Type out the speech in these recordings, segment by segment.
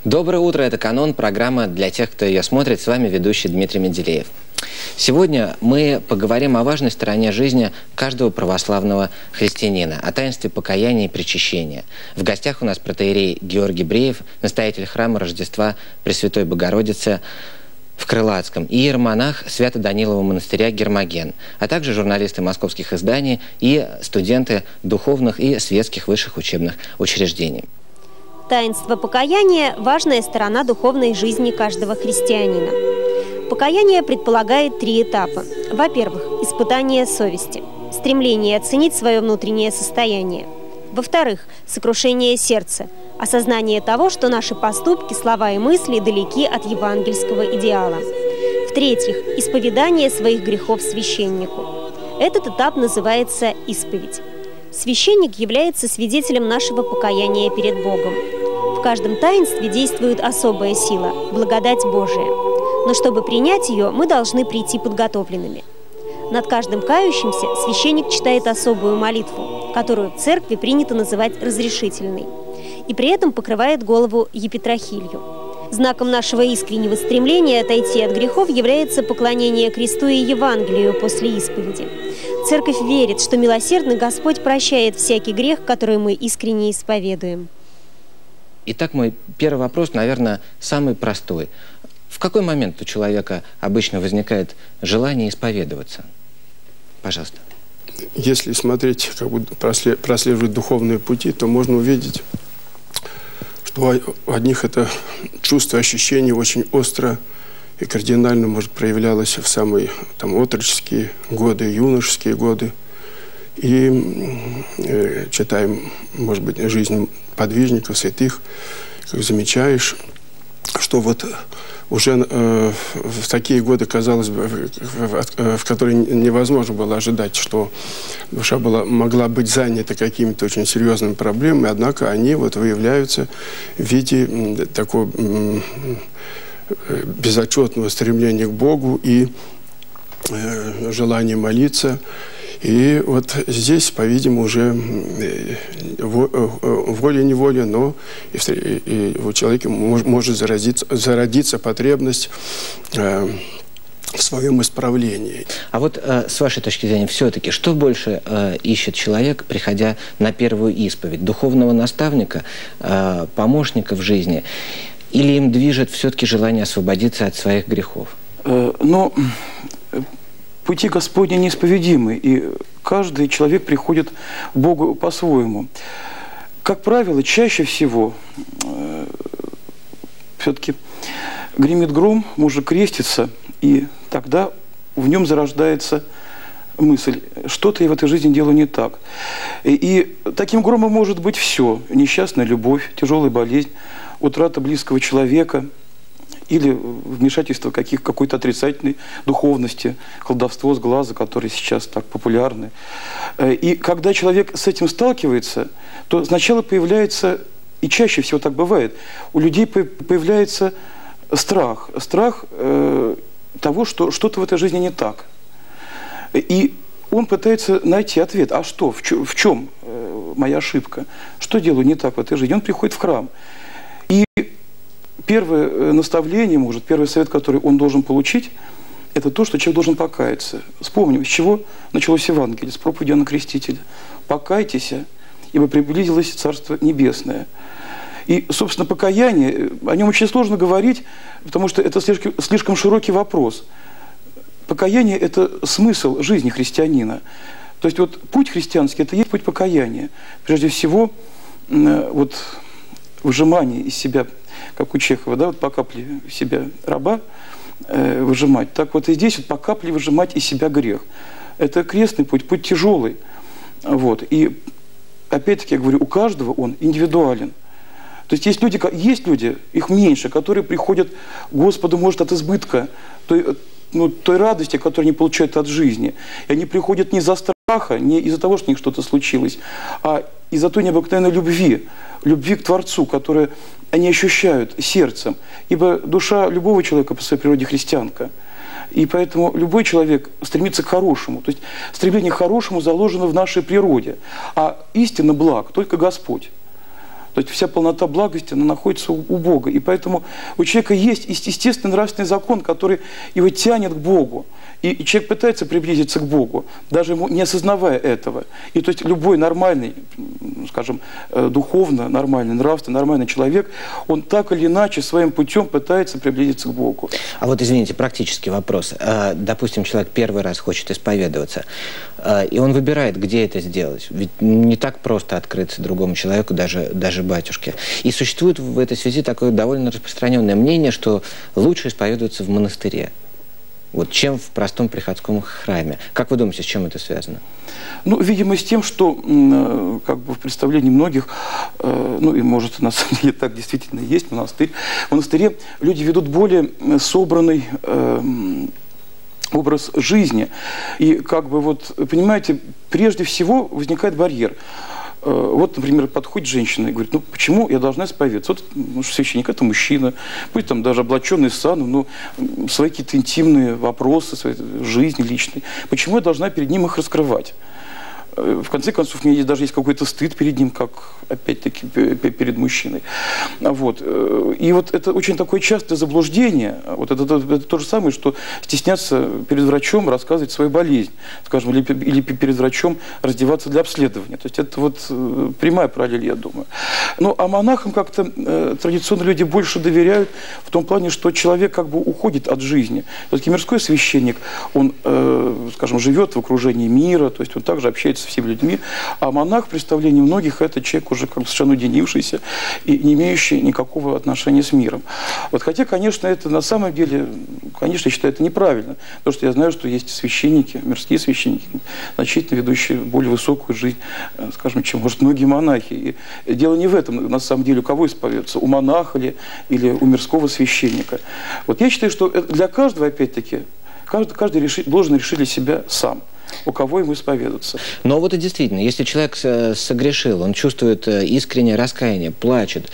Доброе утро, это «Канон», программа для тех, кто ее смотрит. С вами ведущий Дмитрий Менделеев. Сегодня мы поговорим о важной стороне жизни каждого православного христианина, о таинстве покаяния и причащения. В гостях у нас протоиерей Георгий Бреев, настоятель храма Рождества Пресвятой Богородицы в Крылатском, и иеромонах Свято-Данилового монастыря Гермоген, а также журналисты московских изданий и студенты духовных и светских высших учебных учреждений. Таинство покаяния – важная сторона духовной жизни каждого христианина. Покаяние предполагает 3 этапа. Во-первых, испытание совести, стремление оценить свое внутреннее состояние. Во-вторых, сокрушение сердца, осознание того, что наши поступки, слова и мысли далеки от евангельского идеала. В-третьих, исповедание своих грехов священнику. Этот этап называется исповедь. Священник является свидетелем нашего покаяния перед Богом. В каждом таинстве действует особая сила – благодать Божия. Но чтобы принять ее, мы должны прийти подготовленными. Над каждым кающимся священник читает особую молитву, которую в церкви принято называть разрешительной, и при этом покрывает голову епитрахилью. Знаком нашего искреннего стремления отойти от грехов является поклонение кресту и Евангелию после исповеди. Церковь верит, что милосердный Господь прощает всякий грех, который мы искренне исповедуем. Итак, мой первый вопрос, наверное, самый простой. В какой момент у человека обычно возникает желание исповедоваться? Пожалуйста. Если смотреть, как бы прослеживать духовные пути, то можно увидеть, что у одних это чувство, ощущение очень остро и кардинально, может, проявлялось в самые отроческие годы, юношеские годы. И читаем, может быть, жизнь подвижников, святых, как замечаешь, что вот уже в такие годы, казалось бы, в которые невозможно было ожидать, что душа могла быть занята какими-то очень серьезными проблемами, однако они вот выявляются в виде такого безотчетного стремления к Богу и желания молиться. И вот здесь, по-видимому, уже волей-неволей, но и у человека может зародиться потребность в своем исправлении. А вот с вашей точки зрения, все-таки, что больше ищет человек, приходя на первую исповедь? Духовного наставника, помощника в жизни? Или им движет все-таки желание освободиться от своих грехов? Пути Господни неисповедимы, и каждый человек приходит к Богу по-своему. Как правило, чаще всего все-таки гремит гром, мужик крестится, и тогда в нем зарождается мысль, что-то я в этой жизни делаю не так. И таким громом может быть все. Несчастная любовь, тяжелая болезнь, утрата близкого человека, или вмешательство какой-то отрицательной духовности, колдовство с глаза, которые сейчас так популярны. И когда человек с этим сталкивается, то сначала появляется, и чаще всего так бывает, у людей появляется страх. Страх того, что что-то в этой жизни не так. И он пытается найти ответ. А что? В чем моя ошибка? Что делаю не так в этой жизни? Он приходит в храм. И первое наставление, первый совет, который он должен получить, это то, что человек должен покаяться. Вспомним, с чего началось Евангелие, с проповеди Иоанна Крестителя. «Покайтесь, ибо приблизилось Царство Небесное». И, собственно, покаяние, о нем очень сложно говорить, потому что это слишком широкий вопрос. Покаяние – это смысл жизни христианина. То есть вот путь христианский – это есть путь покаяния. Прежде всего, вот выжимание из себя, как у Чехова, да, вот по капле себя раба выжимать. Так вот и здесь вот по капле выжимать из себя грех. Это крестный путь, путь тяжелый. Вот. И опять-таки я говорю, у каждого он индивидуален. То есть есть люди, их меньше, которые приходят к Господу, может, от избытка той радости, которую они получают от жизни. И они приходят не из-за страха, не из-за того, что у них что-то случилось, а из-за той необыкновенной любви к Творцу, которую они ощущают сердцем. Ибо душа любого человека по своей природе христианка. И поэтому любой человек стремится к хорошему. То есть стремление к хорошему заложено в нашей природе. А истинно благ только Господь. То То есть вся полнота благости, она находится у Бога. И поэтому у человека есть естественный нравственный закон, который его тянет к Богу. И человек пытается приблизиться к Богу, даже ему не осознавая этого. И то есть любой нормальный, скажем, духовно нормальный, нравственно нормальный человек, он так или иначе своим путем пытается приблизиться к Богу. А вот, извините, практический вопрос. Допустим, человек первый раз хочет исповедоваться, и он выбирает, где это сделать. Ведь не так просто открыться другому человеку, даже батюшке. И существует в этой связи такое довольно распространенное мнение, что лучше исповедоваться в монастыре, вот, чем в простом приходском храме. Как вы думаете, с чем это связано? Ну, видимо, с тем, что как бы в представлении многих, ну и может на самом деле так действительно есть, монастырь. В монастыре люди ведут более собранный образ жизни. И как бы вот, понимаете, прежде всего возникает барьер. Вот, например, подходит женщина и говорит, ну почему я должна исповедоваться? Вот, ну, священник – это мужчина, пусть там даже облаченный в сан, но свои какие-то интимные вопросы, своей жизни личной. Почему я должна перед ним их раскрывать? В конце концов, у меня даже есть какой-то стыд перед ним, как, опять-таки, перед мужчиной. Вот. И вот это очень такое частое заблуждение. Вот это то же самое, что стесняться перед врачом рассказывать свою болезнь, скажем, или перед врачом раздеваться для обследования. То есть это вот прямая параллель, я думаю. Ну, а монахам как-то традиционно люди больше доверяют в том плане, что человек как бы уходит от жизни. Все-таки мирской священник, он, скажем, живет в окружении мира, то есть он также общается с всеми людьми, а монах в представлении многих это человек уже как бы совершенно уединившийся и не имеющий никакого отношения с миром. Вот, хотя, конечно, это на самом деле, конечно, я считаю это неправильно, потому что я знаю, что есть священники, мирские священники, значительно ведущие более высокую жизнь, скажем, чем, может, многие монахи. И дело не в этом, на самом деле, у кого исповедуется, у монаха или у мирского священника. Вот я считаю, что для каждого, опять-таки, каждый должен решить для себя сам, у кого ему исповедаться. Но вот и действительно, если человек согрешил, он чувствует искреннее раскаяние, плачет,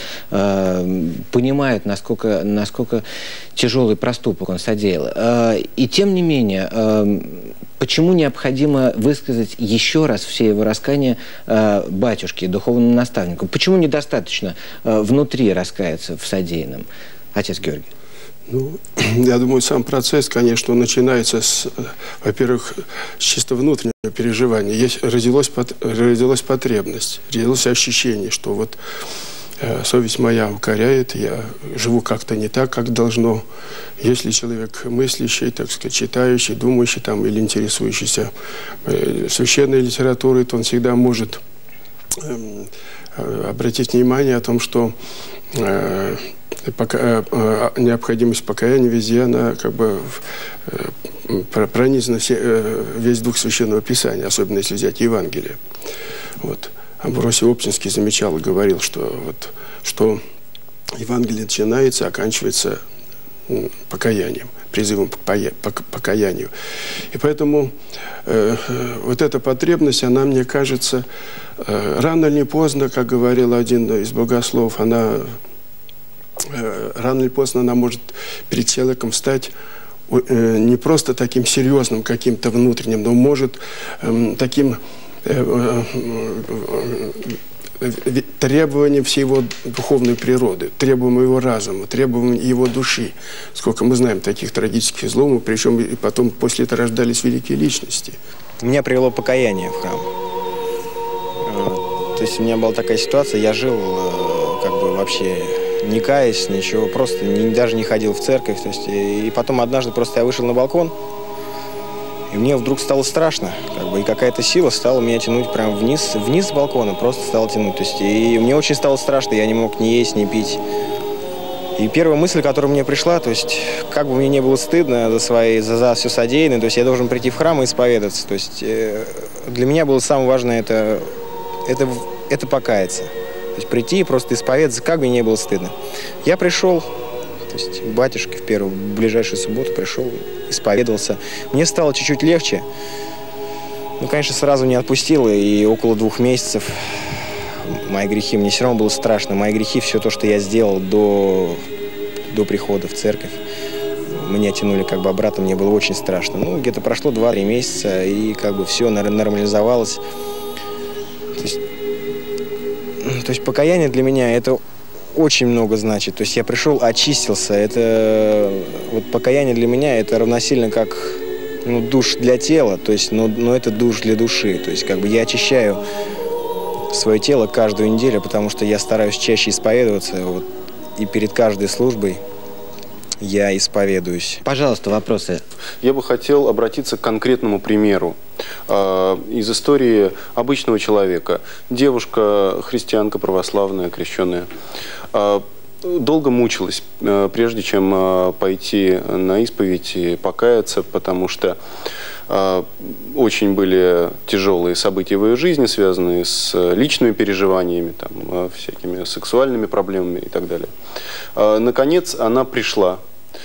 понимает, насколько тяжелый проступок он содеял. И тем не менее, почему необходимо высказать еще раз все его раскаяния батюшке, духовному наставнику? Почему недостаточно внутри раскаяться в содеянном? Отец Георгий. Ну, я думаю, сам процесс, конечно, начинается во-первых, с чисто внутреннего переживания. Родилась потребность, родилось ощущение, что вот совесть моя укоряет, я живу как-то не так, как должно. Если человек мыслящий, так сказать, читающий, думающий там, или интересующийся священной литературой, то он всегда может обратить внимание о том, что необходимость покаяния везде, она как бы пронизана весь дух Священного Писания, особенно если взять Евангелие. Вот. Амвросий Оптинский замечал и говорил, что Евангелие начинается, оканчивается покаянием, призывом к покаянию. И поэтому вот эта потребность, она, мне кажется, рано или поздно, как говорил один из богословов, рано или поздно она может перед человеком стать не просто таким серьезным каким-то внутренним, но может таким требованием всей его духовной природы, требованием его разума, требованием его души. Сколько мы знаем таких трагических изломов, причем и потом после этого рождались великие личности. Меня привело покаяние в храм. То есть у меня была такая ситуация, я жил как бы вообще не каясь, ничего, просто даже не ходил в церковь. То есть, и потом однажды просто я вышел на балкон, и мне вдруг стало страшно, как бы, и какая-то сила стала меня тянуть прямо вниз с балкона, просто стала тянуть. То есть, и мне очень стало страшно, я не мог ни есть, ни пить. И первая мысль, которая мне пришла, то есть, как бы мне не было стыдно за все содеянное, то есть я должен прийти в храм и исповедаться. То есть для меня было самое важное это покаяться. То есть прийти и просто исповедаться, как бы мне не было стыдно. Я пришел, то есть к батюшке в ближайшую субботу пришел, исповедовался. Мне стало чуть-чуть легче. Ну, конечно, сразу не отпустило, и около 2 месяцев мои грехи, мне все равно было страшно. Мои грехи, все то, что я сделал до прихода в церковь, меня тянули как бы обратно, мне было очень страшно. Ну, где-то прошло 2-3 месяца, и как бы все нормализовалось. То есть покаяние для меня это очень много значит. То есть я пришел, очистился. Это вот покаяние для меня это равносильно как душ для тела, то есть, но это душ для души. То есть как бы я очищаю свое тело каждую неделю, потому что я стараюсь чаще исповедоваться. Вот, и перед каждой службой я исповедуюсь. Пожалуйста, вопросы. Я бы хотел обратиться к конкретному примеру из истории обычного человека. Девушка, христианка, православная, крещенная, долго мучилась, прежде чем пойти на исповедь и покаяться, потому что очень были тяжелые события в ее жизни, связанные с личными переживаниями, там, всякими сексуальными проблемами и так далее. Наконец, она пришла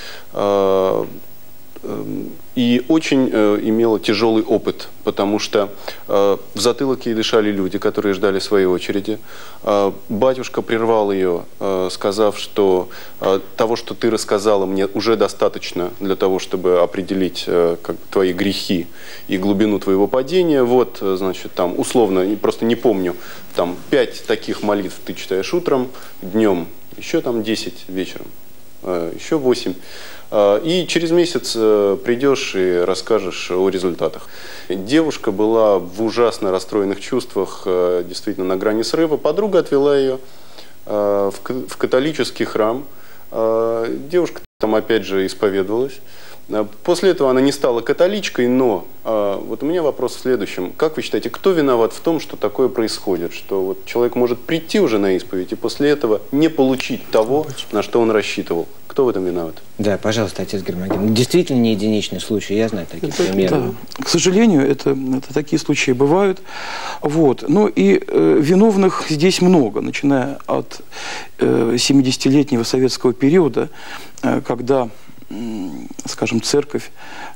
и очень имела тяжелый опыт, потому что в затылок ей дышали люди, которые ждали своей очереди. Батюшка прервал ее, сказав, что того, что ты рассказала, мне уже достаточно для того, чтобы определить твои грехи и глубину твоего падения. Вот, значит, там условно, просто не помню, там 5 таких молитв ты читаешь утром, днем, еще там 10 вечером, еще 8. И через месяц придешь и расскажешь о результатах. Девушка была в ужасно расстроенных чувствах, действительно на грани срыва. Подруга отвела ее в католический храм. Девушка там опять же исповедовалась. После этого она не стала католичкой, но вот у меня вопрос в следующем. Как вы считаете, кто виноват в том, что такое происходит? Что вот человек может прийти уже на исповедь и после этого не получить того, на что он рассчитывал? Кто в этом виноват? Да, пожалуйста, отец Гермоген. Действительно не единичный случай, я знаю такие примеры. Да. К сожалению, это такие случаи бывают. Вот. Ну и виновных здесь много, начиная от 70-летнего советского периода, когда, скажем, церковь,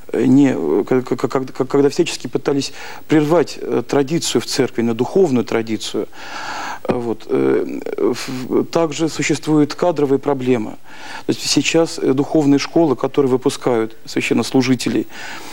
когда всячески пытались прервать традицию в церкви, на духовную традицию. Вот. Также существует кадровая проблема. То есть сейчас духовные школы, которые выпускают священнослужителей,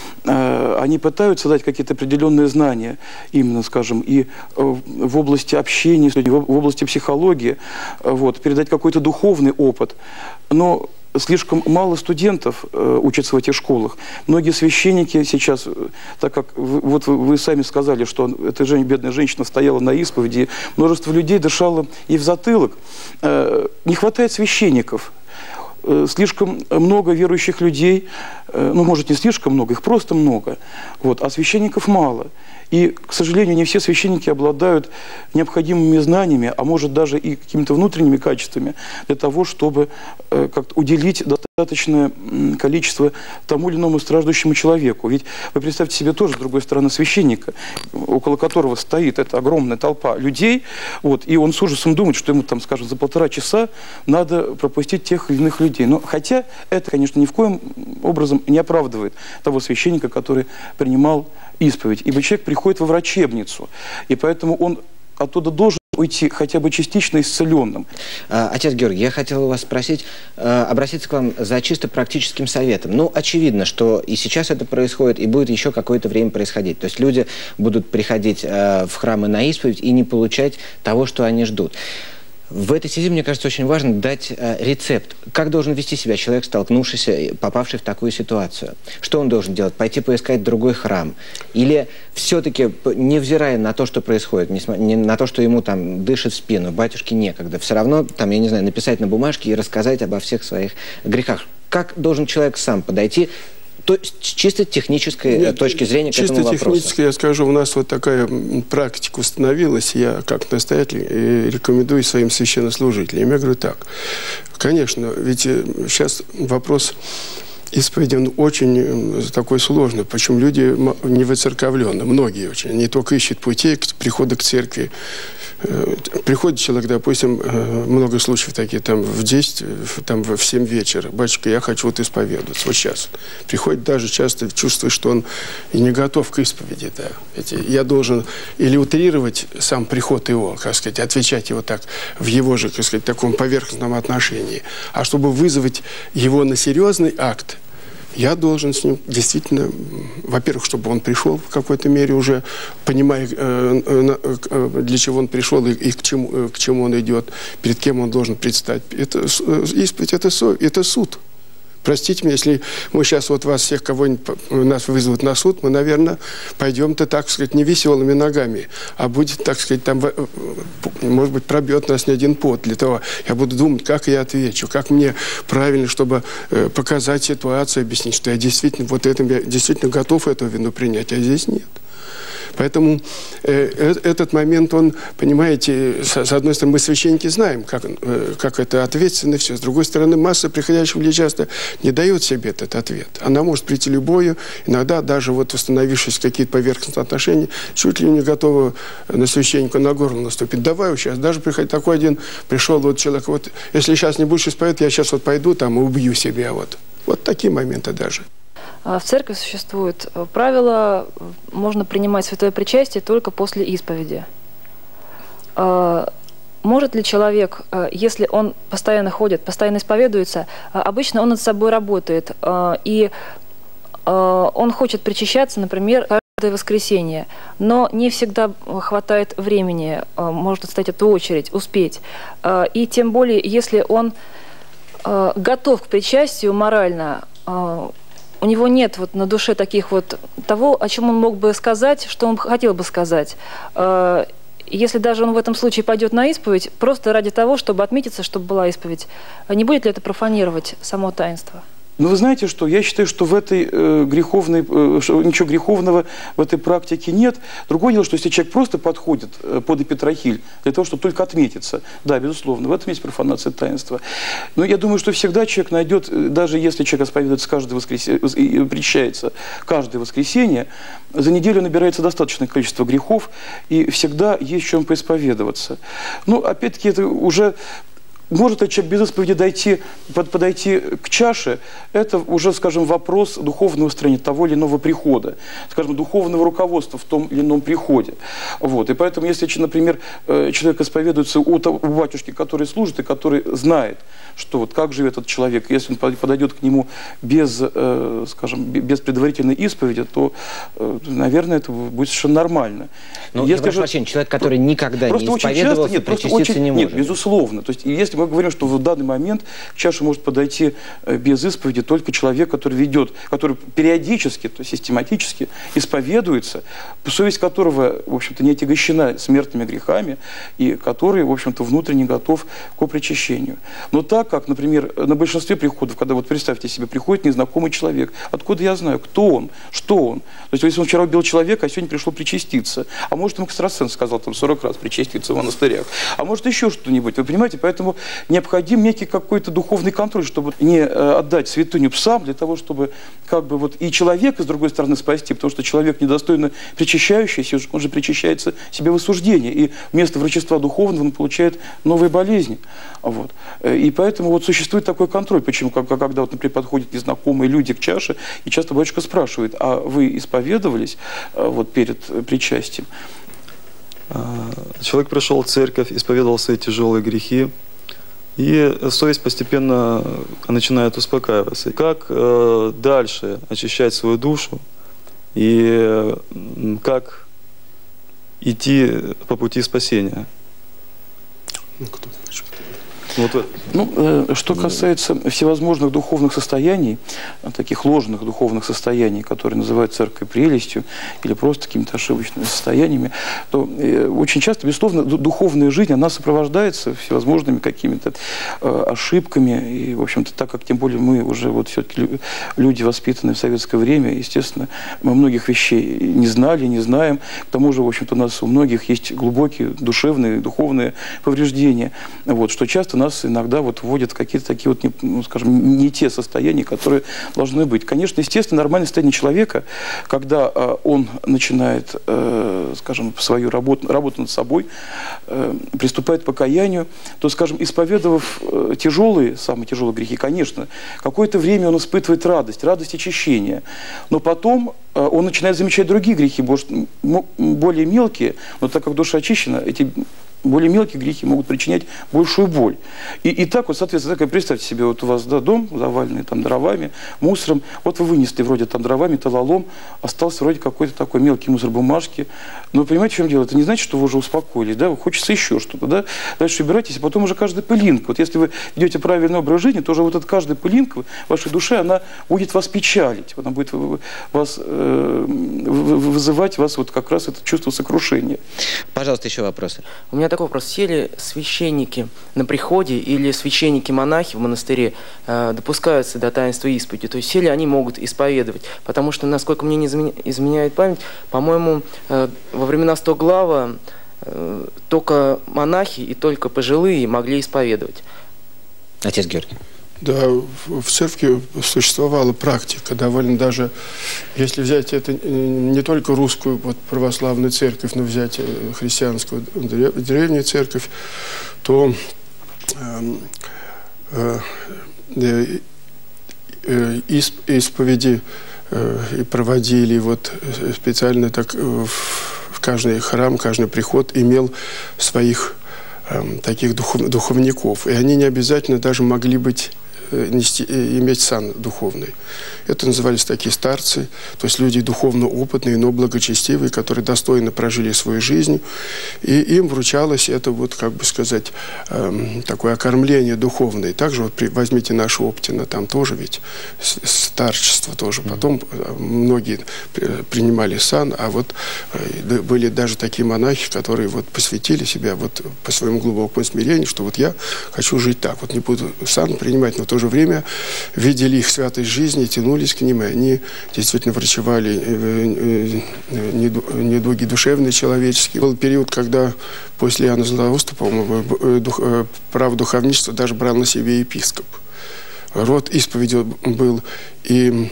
они пытаются дать какие-то определенные знания, именно, скажем, и в области общения, в области психологии, вот, передать какой-то духовный опыт. Но слишком мало студентов учатся в этих школах. Многие священники сейчас, так как вот вы сами сказали, что эта бедная женщина стояла на исповеди, множество людей дышало ей в затылок. Не хватает священников. Слишком много верующих людей, ну, может, не слишком много, их просто много, вот, а священников мало. И, к сожалению, не все священники обладают необходимыми знаниями, а может даже и какими-то внутренними качествами для того, чтобы как-то уделить достаточное количество тому или иному страждущему человеку. Ведь вы представьте себе тоже, с другой стороны, священника, около которого стоит эта огромная толпа людей, вот, и он с ужасом думает, что ему, там, скажем, за 1,5 часа надо пропустить тех или иных людей. Но хотя это, конечно, ни в коем образом не оправдывает того священника, который принимал исповедь. Ибо человек приходит во врачебницу, и поэтому он оттуда должен уйти хотя бы частично исцеленным. Отец Георгий, я хотел у вас спросить, обратиться к вам за чисто практическим советом. Ну, очевидно, что и сейчас это происходит, и будет еще какое-то время происходить. То есть люди будут приходить в храмы на исповедь и не получать того, что они ждут. В этой связи, мне кажется, очень важно дать рецепт. Как должен вести себя человек, столкнувшийся, попавший в такую ситуацию? Что он должен делать? Пойти поискать другой храм? Или все-таки, невзирая на то, что происходит, не на то, что ему там дышит в спину, батюшке некогда, все равно, там, я не знаю, написать на бумажке и рассказать обо всех своих грехах? Как должен человек сам подойти? То есть, с чисто технической точки зрения к этому вопросу. Чисто технически я скажу, у нас вот такая практика установилась, я как настоятель рекомендую своим священнослужителям. Я говорю так, конечно, ведь сейчас вопрос исповеди, он очень такой сложный, причем люди не воцерковлены, многие очень, они только ищут путей к приходу к церкви. Приходит человек, допустим, много случаев такие, там в 10, там в 7 вечера. Батюшка, я хочу вот исповедоваться, вот сейчас. Приходит даже часто, чувствует, что он и не готов к исповеди. Да. Я должен или утрировать сам приход его, как сказать, отвечать его так, в его же, как сказать, таком поверхностном отношении. А чтобы вызвать его на серьезный акт, я должен с ним действительно, во-первых, чтобы он пришел в какой-то мере уже, понимая, для чего он пришел и к чему он идет, перед кем он должен предстать. Это исповедь, это суд. Простите меня, если мы сейчас вот вас всех, кого-нибудь нас вызовут на суд, мы, наверное, пойдем-то, так сказать, не веселыми ногами, а будет, так сказать, там, может быть, пробьет нас не один пот. Для того я буду думать, как я отвечу, как мне правильно, чтобы показать ситуацию, объяснить, что я действительно, вот этим я действительно готов эту вину принять, а здесь нет. Поэтому этот момент, он, понимаете, с одной стороны, мы, священники, знаем, как это ответственно все. С другой стороны, масса приходящих людей часто не дает себе этот ответ. Она может прийти любою, иногда даже вот установившись какие-то поверхностные отношения, чуть ли не готова на священника на горло наступить. Давай сейчас, даже приходит такой один, пришел вот человек, вот если сейчас не будешь исповедовать, я сейчас вот пойду там и убью себя. Вот такие моменты даже. В церкви существует правило, можно принимать святое причастие только после исповеди. Может ли человек, если он постоянно ходит, постоянно исповедуется, обычно он над собой работает, и он хочет причащаться, например, каждое воскресенье, но не всегда хватает времени, может отстоять эту очередь, успеть. И тем более, если он готов к причастию морально, у него нет вот на душе таких вот того, о чем он мог бы сказать, что он хотел бы сказать. Если даже он в этом случае пойдет на исповедь, просто ради того, чтобы отметиться, чтобы была исповедь, не будет ли это профанировать само таинство? Но вы знаете что? Я считаю, что в этой ничего греховного в этой практике нет. Другое дело, что если человек просто подходит под эпитрахиль для того, чтобы только отметиться, да, безусловно, в этом есть профанация таинства. Но я думаю, что всегда человек найдет, даже если человек исповедуется каждое воскресенье, причащается каждое воскресенье, за неделю набирается достаточное количество грехов, и всегда есть в чем поисповедоваться. Ну, опять-таки, это уже... Может ли человек без исповеди подойти к чаше, это уже, скажем, вопрос духовного строения того или иного прихода, скажем, духовного руководства в том или ином приходе. Вот. И поэтому, если, например, человек исповедуется у батюшки, который служит и который знает, что вот как живет этот человек, если он подойдет к нему без, скажем, без предварительной исповеди, то, наверное, это будет совершенно нормально. Но, я прошу прощения, человек, который никогда не исповедовался, причаститься не может. Нет, безусловно. То есть, если мы говорим, что в данный момент к чаше может подойти без исповеди только человек, который ведет, который периодически, то есть систематически исповедуется, совесть которого, в общем-то, не отягощена смертными грехами, и который, в общем-то, внутренне готов к причащению. Но так как, например, на большинстве приходов, когда, вот представьте себе, приходит незнакомый человек, откуда я знаю, кто он, что он? То есть, если он вчера убил человека, а сегодня пришел причаститься, а может, ему экстрасенс сказал там 40 раз причаститься в монастырях, а может, еще что-нибудь, вы понимаете? Поэтому необходим некий какой-то духовный контроль, чтобы не отдать святыню псам, для того, чтобы как бы вот и человека, с другой стороны, спасти, потому что человек, недостойно причащающийся, он же причащается себе в осуждение, и вместо врачества духовного он получает новые болезни. Вот. И поэтому вот существует такой контроль. Почему? Когда, вот, например, подходят незнакомые люди к чаше, и часто батюшка спрашивает, а вы исповедовались вот, перед причастием? Человек пришел в церковь, исповедовал свои тяжелые грехи, и совесть постепенно начинает успокаиваться. Как дальше очищать свою душу и как идти по пути спасения? Что касается всевозможных духовных состояний, таких ложных духовных состояний, которые называют церковь прелестью или просто какими-то ошибочными состояниями, то очень часто, безусловно, духовная жизнь, она сопровождается всевозможными какими-то ошибками. И, в общем-то, так как, тем более, мы уже вот все-таки люди, воспитанные в советское время, естественно, мы многих вещей не знали, не знаем. К тому же, в общем-то, у нас у многих есть глубокие душевные, духовные повреждения, вот, что часто нас иногда вот вводят в какие-то такие вот, скажем, не те состояния, которые должны быть. Конечно, естественно, нормальное состояние человека, когда он начинает, скажем, свою работу над собой, приступает к покаянию, то, скажем, исповедовав самые тяжелые грехи, конечно, какое-то время он испытывает радость очищения, но потом он начинает замечать другие грехи, более мелкие, но так как душа очищена, эти более мелкие грехи могут причинять большую боль. И так вот, соответственно, представьте себе, вот у вас дом заваленный там дровами, мусором, вот вы вынесли вроде там дровами, металлолом, остался вроде какой-то такой мелкий мусор бумажки. Но понимаете, в чем дело? Это не значит, что вы уже успокоились, да? Хочется еще что-то, да? Дальше убирайтесь, а потом уже каждая пылинка. Вот если вы ведете правильный образ жизни, то уже вот эта каждая пылинка в вашей душе, она будет вас печалить, она будет вас вызывать вас вот как раз это чувство сокрушения. Пожалуйста, еще вопросы. У меня такой вопрос. Все ли священники на приходе или священники-монахи в монастыре допускаются до таинства исповеди? То есть все ли они могут исповедовать? Потому что, насколько мне не изменяет память, по-моему, во времена Стоглава только монахи и только пожилые могли исповедовать. Отец Георгий. Да, в церкви существовала практика, довольно даже, если взять это не только русскую вот, православную церковь, но взять христианскую древнюю церковь, то исповеди и проводили вот специально так в каждый храм, каждый приход имел своих таких духовников, и они не обязательно даже могли быть иметь сан духовный. Это назывались такие старцы, то есть люди духовно опытные, но благочестивые, которые достойно прожили свою жизнь, и им вручалось это, вот, как бы сказать, такое окормление духовное. Также вот возьмите нашу Оптина, там тоже ведь старчество тоже. Потом многие принимали сан, а вот были даже такие монахи, которые вот посвятили себя вот по своему глубокому смирению, что вот я хочу жить так, вот не буду сан принимать, но в то же время видели их святость жизни, тянулись к ним, и они действительно врачевали недуги душевные, человеческие. Был период, когда после Иоанна Златоуста, по-моему, право духовничества даже брал на себе епископ. Род исповеди был и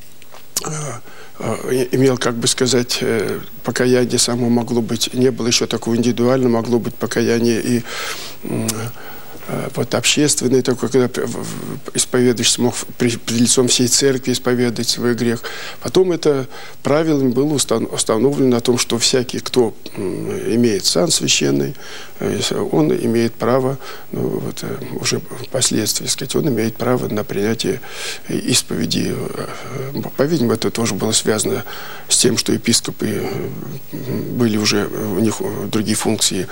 имел, как бы сказать, покаяние само могло быть, не было еще такого индивидуального, могло быть покаяние и вот общественный такой, когда исповедующий мог пред лицом всей церкви исповедать свой грех. Потом это правилом было установлено о том, что всякий, кто имеет сан священный, он имеет право, ну, вот, уже впоследствии, сказать, он имеет право на принятие исповеди. По-видимому, это тоже было связано с тем, что епископы были уже, у них другие функции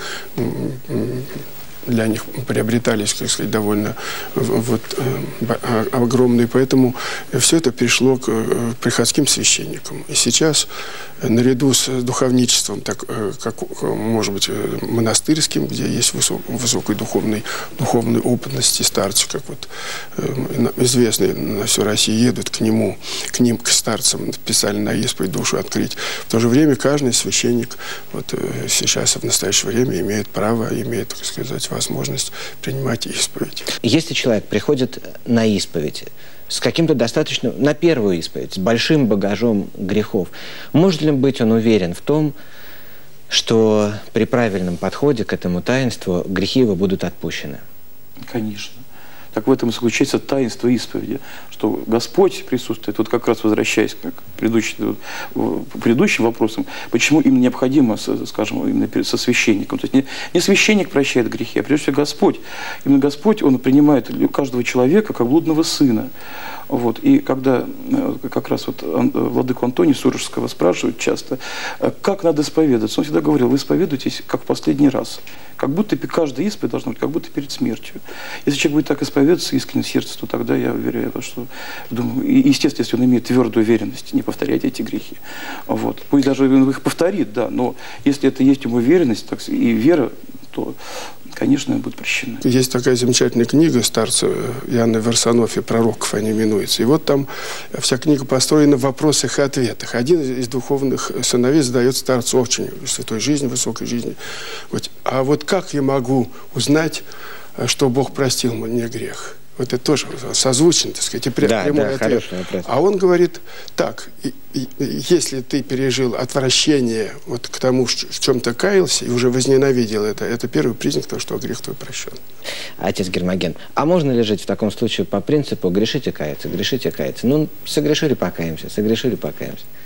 для них приобретались, как сказать, довольно вот, огромные. Поэтому все это перешло к приходским священникам. И сейчас, наряду с духовничеством, так, как, может быть, монастырским, где есть высокой духовной опытности старцы, как вот известные на всю Россию едут к ним, к старцам, специально на исповедь душу открыть. В то же время каждый священник вот, сейчас, в настоящее время, имеет право, имеет, так сказать, возможность принимать исповедь. Если человек приходит на исповедь с каким-то достаточно, на первую исповедь, с большим багажом грехов, может ли быть он уверен в том, что при правильном подходе к этому таинству грехи его будут отпущены? Конечно. Так в этом и заключается таинство исповеди, что Господь присутствует, вот как раз возвращаясь к предыдущим вопросам, почему им необходимо, скажем, именно со священником. То есть не священник прощает грехи, а прежде всего Господь. Именно Господь, Он принимает каждого человека как блудного сына. Вот. И когда как раз вот владыку Антония Сурожского спрашивают часто, как надо исповедоваться, он всегда говорил, вы исповедуетесь как в последний раз. Как будто каждая исповедь должна быть, как будто перед смертью. Если человек будет так исповедоваться искренне в сердце, то тогда я уверяю, что, думаю, естественно, если он имеет твердую уверенность, не повторять эти грехи. Вот. Пусть даже он их повторит, да, но если это есть ему уверенность так, и вера, то, конечно, будет прощена. Есть такая замечательная книга старца Иоанна Варсонофия, «Пророков» они именуются. И вот там вся книга построена в вопросах и ответах. Один из духовных сыновей задает старцу очень святой жизни, высокой жизни. Вот. А вот как я могу узнать, что Бог простил мне грех? Вот это тоже созвучно, так сказать, и прямой ответ. А он говорит так, если ты пережил отвращение вот к тому, в чем ты каялся, и уже возненавидел это первый признак того, что грех твой прощен. Отец Гермоген, а можно ли жить в таком случае по принципу грешите, каяться, грешите, каяться? Ну, согрешили, покаемся, согрешили, покаемся.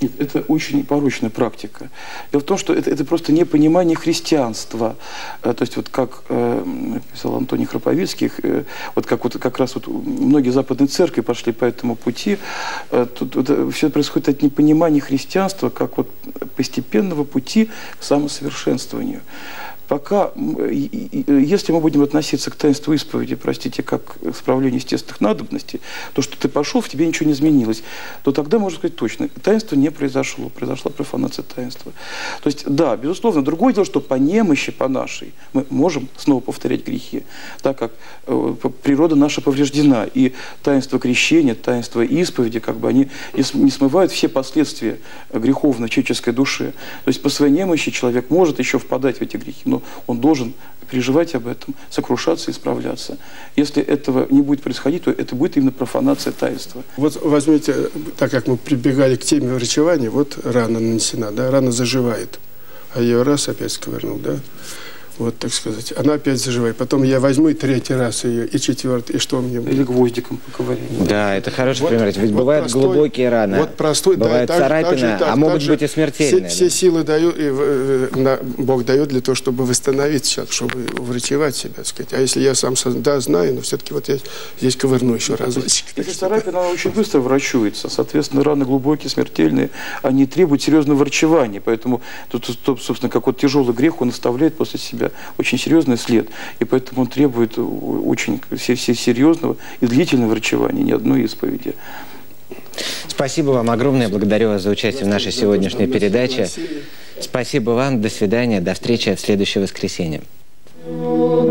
Нет, это очень порочная практика. Дело в том, что это просто непонимание христианства. То есть вот как писал Антоний Храповицкий, вот как раз вот многие западные церкви пошли по этому пути. Тут все происходит от непонимания христианства как вот постепенного пути к самосовершенствованию. Пока, если мы будем относиться к таинству исповеди, простите, как к справлению естественных надобностей, то, что ты пошел, в тебе ничего не изменилось, то тогда можно сказать точно, таинство не произошло, произошла профанация таинства. То есть, да, безусловно, другое дело, что по немощи, по нашей, мы можем снова повторять грехи, так как природа наша повреждена, и таинство крещения, таинство исповеди, как бы они не смывают все последствия греховной человеческой душе. То есть, по своей немощи человек может еще впадать в эти грехи, но он должен переживать об этом, сокрушаться и справляться. Если этого не будет происходить, то это будет именно профанация таинства. Вот возьмите, так как мы прибегали к теме врачевания, вот рана нанесена, да, рана заживает, а ее раз опять сковырнул, да, вот, так сказать, она опять заживает. Потом я возьму и третий раз ее, и четвертый, и что мне будет? Или гвоздиком поковырять. Да, это хороший пример. Ведь вот бывают глубокие раны, вот простой, бывают да, царапины, а могут быть и смертельные. Все силы дают, Бог дает для того, чтобы восстановить сейчас, чтобы врачевать себя, так сказать. А если я сам знаю, но все-таки вот я здесь ковырну еще разочек. Если царапина, она очень быстро врачуется. Соответственно, раны глубокие, смертельные, они требуют серьезного врачевания. Поэтому тут, собственно, как вот тяжелый грех, он оставляет после себя очень серьезный след, и поэтому он требует очень серьезного и длительного врачевания, ни одной исповеди. Спасибо вам огромное, благодарю вас за участие в нашей сегодняшней передаче. Спасибо вам, до свидания, до встречи в следующее воскресенье.